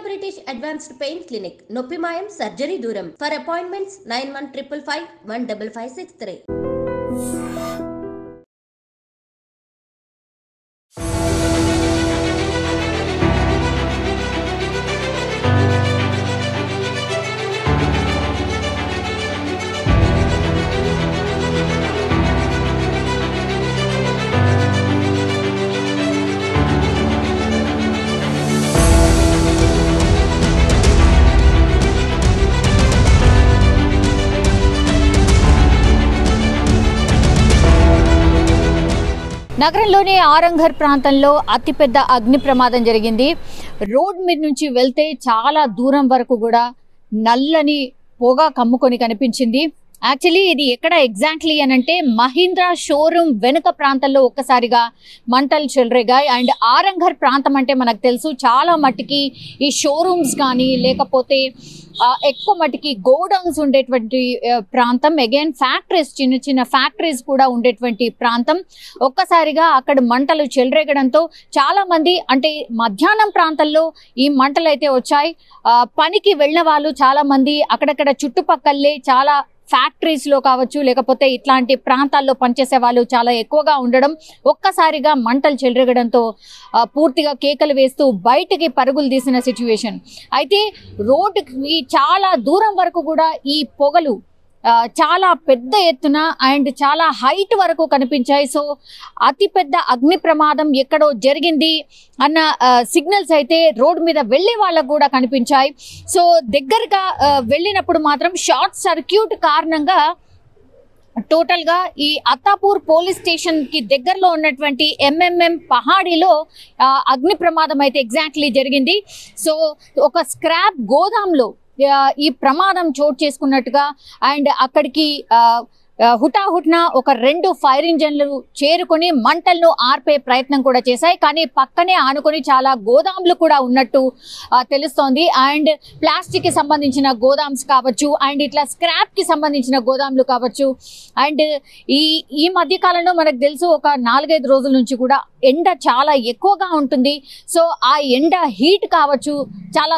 British Advanced Pain Clinic, Noppimayam Surgery Duram. For appointments 9155 15563. నగరంలోని ఆరంఘర్ ప్రాంతంలో అతిపెద్ద అగ్ని ప్రమాదం జరిగింది. రోడ్ మీద నుంచి వెళ్తే చాలా దూరం వరకు కూడా నల్లని పొగ కమ్ముకొని కనిపించింది. యాక్చువల్లీ ఇది ఎక్కడ ఎగ్జాక్ట్లీ అని అంటే మహీంద్రా షోరూమ్ వెనుక ప్రాంతంలో ఒక్కసారిగా మంటలు చెలరేగాయి. అండ్ ఆరంఘర్ ప్రాంతం అంటే మనకు తెలుసు చాలా మట్టికి ఈ షోరూమ్స్ కానీ లేకపోతే ఎక్కువ మట్టికి గోడౌన్స్ ఉండేటువంటి ప్రాంతం, అగైన్ ఫ్యాక్టరీస్, చిన్న చిన్న ఫ్యాక్టరీస్ కూడా ఉండేటువంటి ప్రాంతం. ఒక్కసారిగా అక్కడ మంటలు చెలరేగడంతో చాలా మంది అంటే మధ్యాహ్నం ప్రాంతంలో ఈ మంటలు అయితే వచ్చాయి. పనికి వెళ్ళిన వాళ్ళు చాలా మంది అక్కడక్కడ చుట్టుపక్కలే చాలా ఫ్యాక్టరీస్ లో కావచ్చు లేకపోతే ఇట్లాంటి ప్రాంతాల్లో పనిచేసే వాళ్ళు చాలా ఎక్కువగా ఉండడం, ఒక్కసారిగా మంటలు చెలరేగడంతో పూర్తిగా కేకలు వేస్తూ బయటికి పరుగులు తీసిన సిచ్యువేషన్. అయితే రోడ్డుకి చాలా దూరం వరకు కూడా ఈ పొగలు చాలా పెద్ద ఎత్తున అండ్ చాలా హైట్ వరకు కనిపించాయి. సో అతిపెద్ద అగ్ని ప్రమాదం ఎక్కడో జరిగింది అన్న సిగ్నల్స్ అయితే రోడ్ మీద వెళ్ళే వాళ్ళకు కూడా కనిపించాయి. సో దగ్గరగా వెళ్ళినప్పుడు మాత్రం షార్ట్ సర్క్యూట్ కారణంగా టోటల్గా ఈ అత్తాపూర్ పోలీస్ స్టేషన్ కి దగ్గరలో ఉన్నటువంటి ఎంఎంఎం పహాడీలో అగ్ని ప్రమాదం అయితే ఎగ్జాక్ట్లీ జరిగింది. సో ఒక స్క్రాప్ గోదాంలో ఈ ప్రమాదం చోటు చేసుకున్నట్టుగా అండ్ అక్కడికి హుటాహుట్న ఒక 2 ఫైర్ ఇంజన్లు చేరుకొని మంటలను ఆర్పే ప్రయత్నం కూడా చేశాయి. కానీ పక్కనే ఆనుకొని చాలా గోదాంలు కూడా ఉన్నట్టు తెలుస్తోంది. అండ్ ప్లాస్టిక్ కి సంబంధించిన గోదామ్స్ కావచ్చు అండ్ ఇట్లా స్క్రాప్ కి సంబంధించిన గోదాంలు కావచ్చు. అండ్ ఈ మధ్య కాలంలో మనకు తెలుసు ఒక 4-5 రోజుల నుంచి కూడా ఎండ చాలా ఎక్కువగా ఉంటుంది. సో ఆ ఎండ హీట్ కావచ్చు చాలా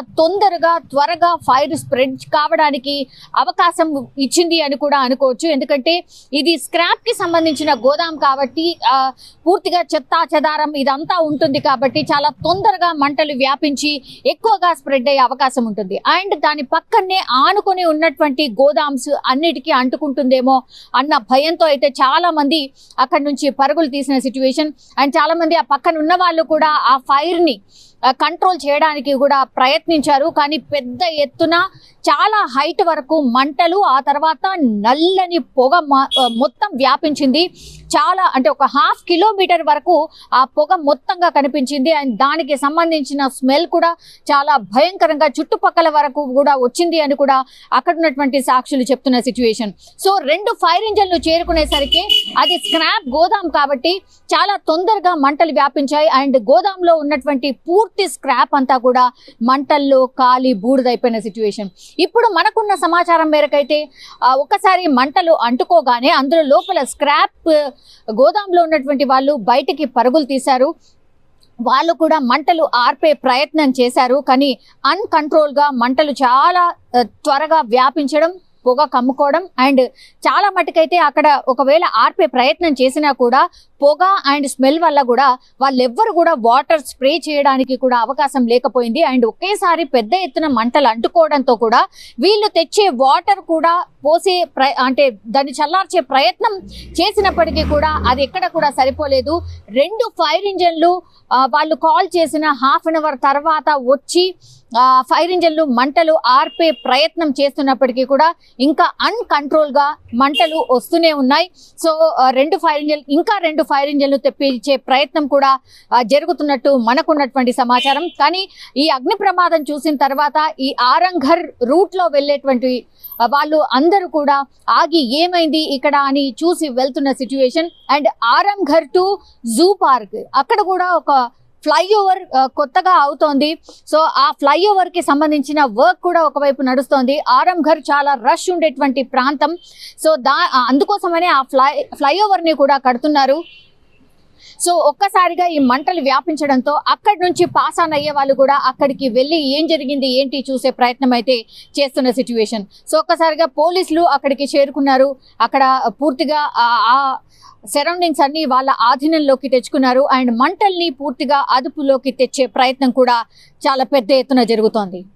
త్వరగా ఫైర్ స్ప్రెడ్ కావడానికి అవకాశం ఇచ్చింది అని కూడా అనుకోవచ్చు. ఎందుకంటే ఇది స్క్రాప్ కి సంబంధించిన గోదాం కాబట్టి పూర్తిగా చెత్త చెదారం ఇదంతా ఉంటుంది కాబట్టి చాలా తొందరగా మంటలు వ్యాపించి ఎక్కువగా స్ప్రెడ్ అయ్యే అవకాశం ఉంటుంది. అండ్ దాని పక్కనే ఆనుకొని ఉన్నటువంటి గోదామ్స్ అన్నిటికీ అంటుకుంటుందేమో అన్న భయంతో అయితే చాలా మంది అక్కడి నుంచి పరుగులు తీసిన సిచ్యువేషన్. అండ్ చాలా మంది ఆ పక్కన ఉన్న వాళ్ళు కూడా ఆ ఫైర్ ని కంట్రోల్ చేయడానికి కూడా ప్రయత్నించారు. కానీ పెద్ద ఎత్తున చాలా హైట్ వరకు మంటలు, ఆ తర్వాత నల్లని పొగ మొత్తం వ్యాపించింది. చాలా అంటే ఒక 1/2 కిలోమీటర్ వరకు ఆ పొగ మొత్తంగా కనిపించింది. అండ్ దానికి సంబంధించిన స్మెల్ కూడా చాలా భయంకరంగా చుట్టుపక్కల వరకు కూడా వచ్చింది అని కూడా అక్కడ ఉన్నటువంటి సాక్షులు చెప్తున్న సిచ్యువేషన్. సో 2 ఫైర్ ఇంజన్లు చేరుకునేసరికి అది స్క్రాప్ గోదాం కాబట్టి చాలా తొందరగా మంటలు వ్యాపించాయి. అండ్ గోదాంలో ఉన్నటువంటి పూర్తి స్క్రాప్ అంతా కూడా మంటల్లో కాలి బూడిదైపోయిన సిచ్యువేషన్. ఇప్పుడు మనకున్న సమాచారం మేరకైతే ఒక్కసారి మంటలు అంటుకోగానే అందులో లోపల స్క్రాప్ గోదాంలో ఉన్నటువంటి వాళ్ళు బయటికి పరుగులు తీశారు. వాళ్ళు కూడా మంటలు ఆర్పే ప్రయత్నం చేశారు. కానీ అన్కంట్రోల్ గా మంటలు చాలా త్వరగా వ్యాపించడం, పొగ కమ్ముకోవడం అండ్ చాలా మటుకైతే అక్కడ ఒకవేళ ఆర్పే ప్రయత్నం చేసినా కూడా పొగ అండ్ స్మెల్ వల్ల కూడా వాళ్ళెవ్వరు కూడా వాటర్ స్ప్రే చేయడానికి కూడా అవకాశం లేకపోయింది. అండ్ ఒకేసారి పెద్ద ఎత్తున మంటలు అంటుకోవడంతో కూడా వీళ్ళు తెచ్చే వాటర్ కూడా పోసే అంటే దాన్ని చల్లార్చే ప్రయత్నం చేసినప్పటికీ కూడా అది ఎక్కడ కూడా సరిపోలేదు. 2 ఫైర్ ఇంజన్లు వాళ్ళు కాల్ చేసిన 1/2 అవర్ తర్వాత వచ్చి ఫైర్ ఇంజన్లు మంటలు ఆర్పే ప్రయత్నం చేస్తున్నప్పటికీ కూడా ఇంకా అన్కంట్రోల్ గా మంటలు వస్తూనే ఉన్నాయి. సో 2 ఫైర్ ఇంజన్లు తెప్పించే ప్రయత్నం కూడా జరుగుతున్నట్టు మనకున్నటువంటి సమాచారం. కానీ ఈ అగ్ని ప్రమాదం చూసిన తర్వాత ఈ ఆరంఘర్ రూట్ లో వెళ్ళేటువంటి వాళ్ళు అందరూ కూడా ఆగి ఏమైంది ఇక్కడ అని చూసి వెళ్తున్న situation. And Aramghar to zoo park అక్కడ కూడా ఒక ఫ్లైఓవర్ కొత్తగా అవుతోంది. సో ఆ ఫ్లైఓవర్ కి సంబంధించిన వర్క్ కూడా ఒకవైపు నడుస్తోంది. ఆరంఘర్ చాలా రష్ ఉండేటువంటి ప్రాంతం. సో అందుకోసమనే ఆ ఫ్లైఓవర్ ని కూడా కడుతున్నారు. సో ఒక్కసారిగా ఈ మంటలు వ్యాపించడంతో అక్కడి నుంచి పాస్ ఆన్ అయ్యే వాళ్ళు కూడా అక్కడికి వెళ్ళి ఏం జరిగింది ఏంటి చూసే ప్రయత్నం అయితే చేస్తున్న సిచ్యువేషన్. సో ఒక్కసారిగా పోలీసులు అక్కడికి చేరుకున్నారు. అక్కడ పూర్తిగా ఆ సరౌండింగ్స్ అన్ని వాళ్ళ ఆధీనంలోకి తెచ్చుకున్నారు. అండ్ మంటల్ని పూర్తిగా అదుపులోకి తెచ్చే ప్రయత్నం కూడా చాలా పెద్ద ఎత్తున జరుగుతోంది.